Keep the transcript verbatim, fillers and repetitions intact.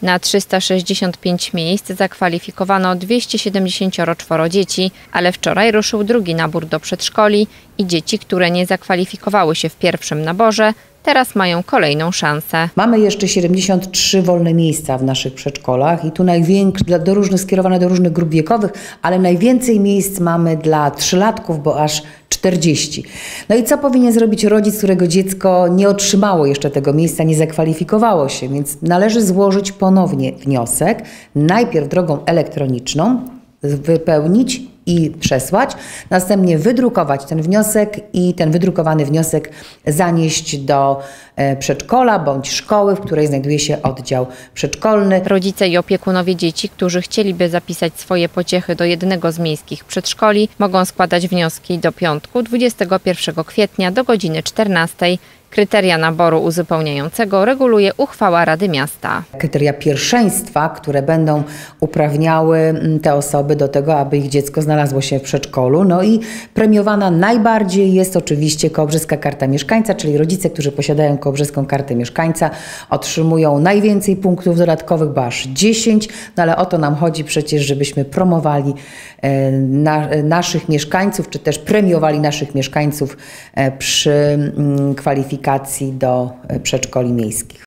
Na trzysta sześćdziesiąt pięć miejsc zakwalifikowano dwieście siedemdziesiąt cztery dzieci, ale wczoraj ruszył drugi nabór do przedszkoli i dzieci, które nie zakwalifikowały się w pierwszym naborze, teraz mają kolejną szansę. Mamy jeszcze siedemdziesiąt trzy wolne miejsca w naszych przedszkolach i tu największe, do różnych, skierowane do różnych grup wiekowych, ale najwięcej miejsc mamy dla trzylatków, bo aż czterdzieści. No i co powinien zrobić rodzic, którego dziecko nie otrzymało jeszcze tego miejsca, nie zakwalifikowało się? Więc należy złożyć ponownie wniosek, najpierw drogą elektroniczną, wypełnić i przesłać, następnie wydrukować ten wniosek i ten wydrukowany wniosek zanieść do przedszkola bądź szkoły, w której znajduje się oddział przedszkolny. Rodzice i opiekunowie dzieci, którzy chcieliby zapisać swoje pociechy do jednego z miejskich przedszkoli, mogą składać wnioski do piątku, dwudziestego pierwszego kwietnia do godziny czternastej. Kryteria naboru uzupełniającego reguluje uchwała Rady Miasta. Kryteria pierwszeństwa, które będą uprawniały te osoby do tego, aby ich dziecko znalazło się w przedszkolu. No i premiowana najbardziej jest oczywiście Kołobrzeska Karta Mieszkańca, czyli rodzice, którzy posiadają Kołobrzeską Kartę Mieszkańca, otrzymują najwięcej punktów dodatkowych, bo aż dziesięć, no ale o to nam chodzi przecież, żebyśmy promowali e, na, naszych mieszkańców, czy też premiowali naszych mieszkańców e, przy m, kwalifikacji do przedszkoli miejskich.